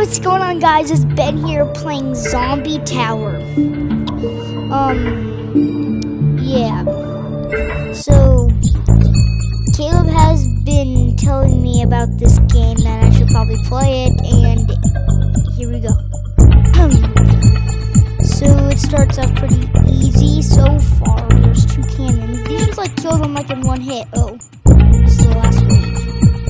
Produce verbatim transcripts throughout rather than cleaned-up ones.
what's going on, guys? It's Ben here playing Zombie Tower. Um, yeah. So, Caleb has been telling me about this game that I should probably play it, and here we go. So, it starts off pretty easy so far. There's two cannons. These should like kill them like in one hit. Oh, this is the last wave.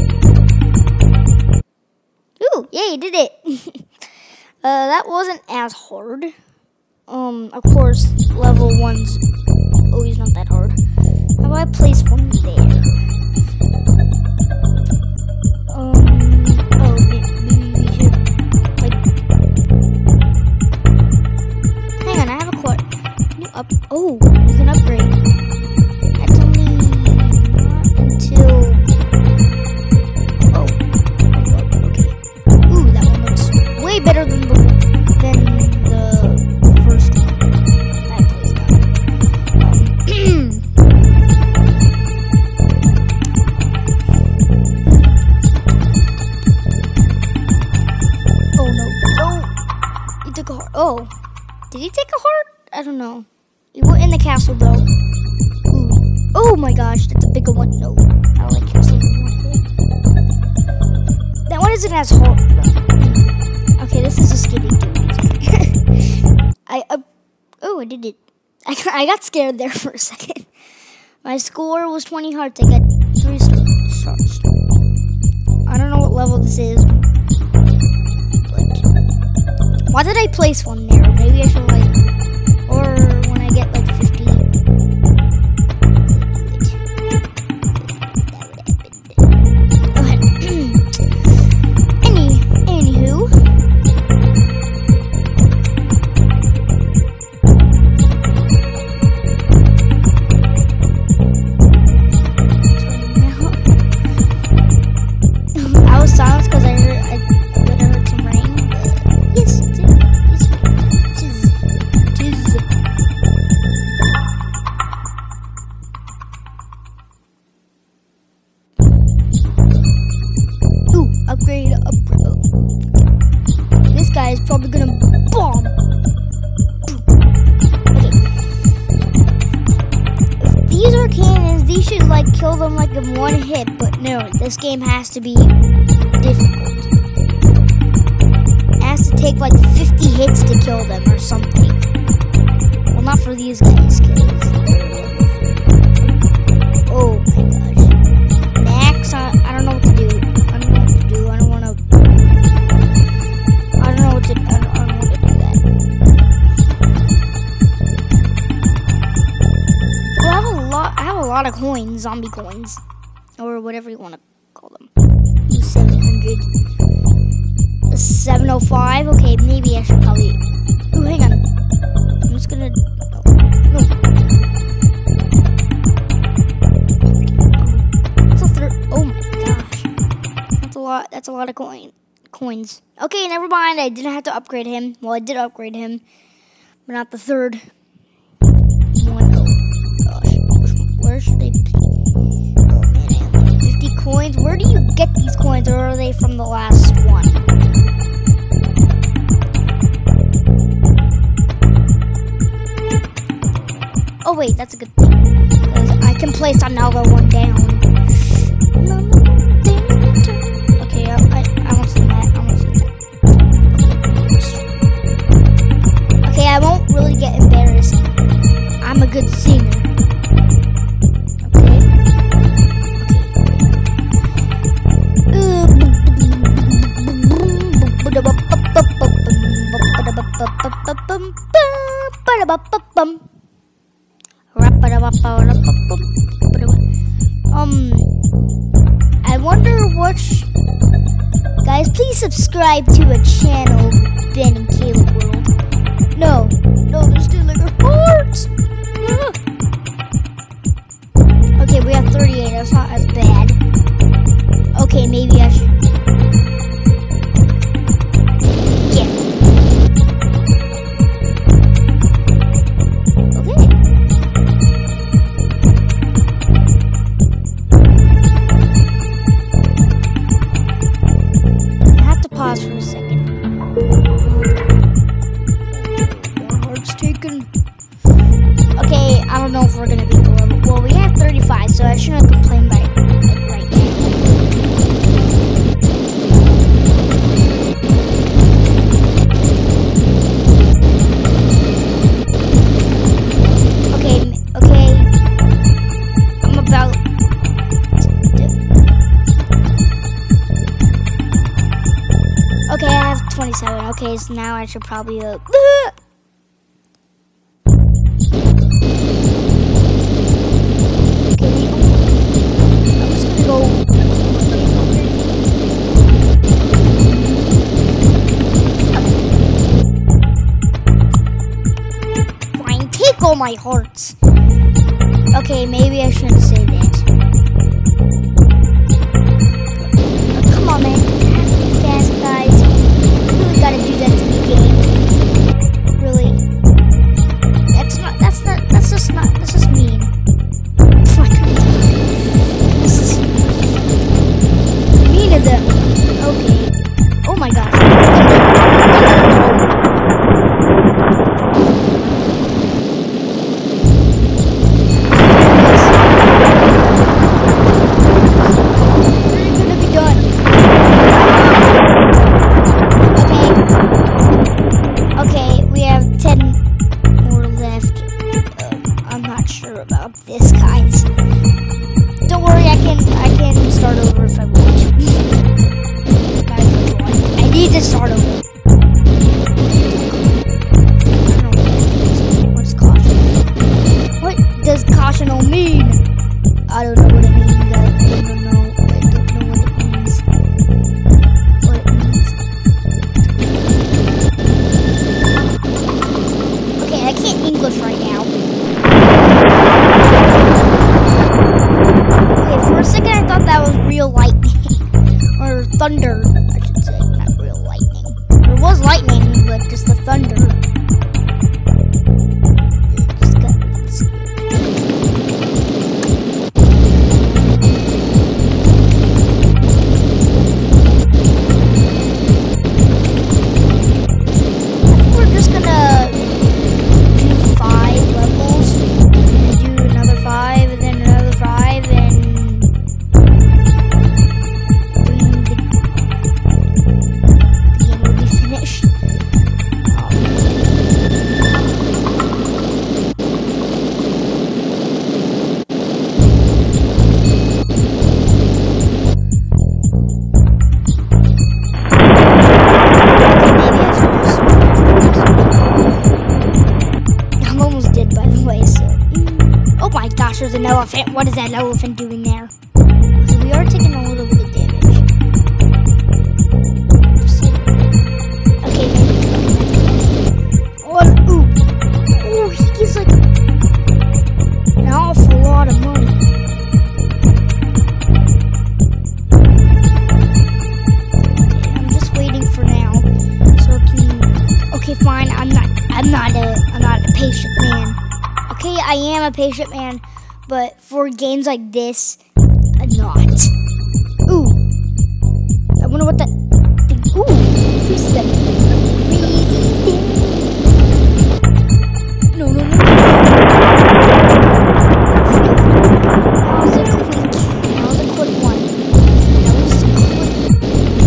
Ooh, yeah, you did it. uh, that wasn't as hard. Um, of course, level one's always not that hard. How about I place one there? Um, oh, maybe we should, like, hang on, I have a quad. Can you up, oh, you can upgrade. That's only not until, oh, okay. Ooh, that one looks way better than the, than the first one. That place down. Oh no, oh, he took a heart. Oh, did he take a heart? I don't know. He went in the castle though. Ooh. Oh my gosh, that's a bigger one. No, I don't like castle. That one isn't as hard. Okay, this is a scary dude. I, uh, oh, I did it. I, I got scared there for a second. My score was twenty hearts. I got three stars. I don't know what level this is. But why did I place one there? Maybe I should like, or when I get like fifty. Any, anywho. I was silenced because I heard, I, I thought I heard some rain. But yes, it is. It is. It is. Ooh, upgrade, upgrade. Oh. This guy is probably gonna bomb. Okay. If these are cannons, these should like kill them like in one hit, but no, this game has to be difficult. It has to take like fifty hits to kill them or something. Well, not for these guys, kids. Oh my gosh. Max, I, I don't know what to do. I don't know what to do. I don't want to. I don't know what to. I don't, I don't want to do that. Well, I have a lot. I have a lot of coins, zombie coins, or whatever you want to call them. seven hundred. seven oh five. Okay, maybe I should probably. Oh, hang on. I'm just gonna. Oh, no. That's a third. Oh my gosh. That's a lot. That's a lot of coin coins. Okay, never mind. I didn't have to upgrade him. Well, I did upgrade him, but not the third one. Oh gosh. Where should I be? Oh man, I have fifty coins. Where do you get these coins, or are they from the last one? Oh wait, that's a good thing, because I can place another one down. Okay, I, I, I won't say that. I won't say that. Okay, I won't really get embarrassed. I'm a good singer. Okay. Um, I wonder which, guys, please subscribe to a channel, Ben and Caleb World. No, no, they're stealing our hearts. Ah. Okay, we have thirty-eight, that's not as bad. Okay, maybe I should. Yeah. Okay. I have to pause for a second. Okay, I don't know if we're gonna beat the level. Well, we have thirty-five, so I shouldn't complain by like right now. Okay, okay. I'm about to... Okay, I have twenty-seven. Okay, so now I should probably uh, all my hearts. Okay, maybe I shouldn't say that. Oh, come on, man. You have to be fast, guys. You really gotta do that to me, game. Really. That's not, that's not, that's just not, that's just mean. This is mean of them. Okay. Oh my gosh. Start over. What's caution? What does caution mean? I don't know what it means. I don't know. I don't know what it means. What it means. Okay, I can't English right now. Okay, for a second I thought that was real lightning or thunder. I should say. It was lightning, but just the thunder. It just got really scared. I think we're just gonna do five levels, and then do another five, and then another five, and there's an elephant. What is that elephant doing there? So we are taking a little bit of damage. Just a little bit. Okay, maybe. Oh, ooh. Ooh, he gives like an awful lot of money. Okay, I'm just waiting for now. So I can. Okay, fine. I'm not. I'm not a. I'm not a patient man. Okay, I am a patient man. But for games like this, I'm not. Ooh. I wonder what that thing. Ooh. Freeze them. Freeze them. No, no, no, no. That was a quick. That was a quick one. That was quick.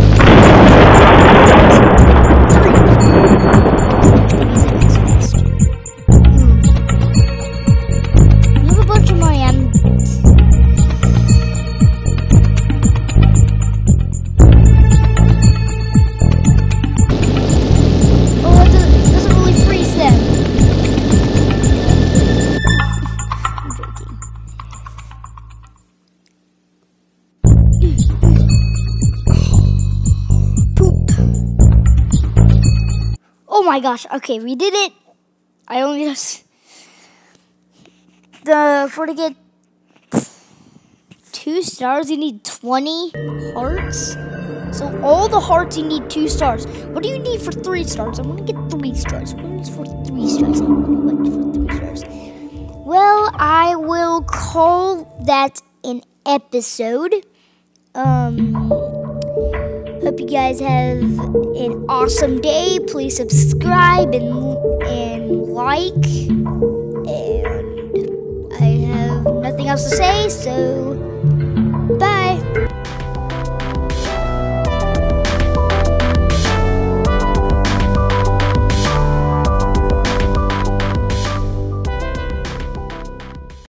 Oh my gosh, okay, we did it. I only just the for to get two stars you need twenty hearts. So all the hearts you need two stars. What do you need for three stars? I want to get three stars. What do you need for three stars? I want to get for three stars. Well, I will call that an episode. Um Hope you guys have an awesome day. Please subscribe and and like. And else to say, so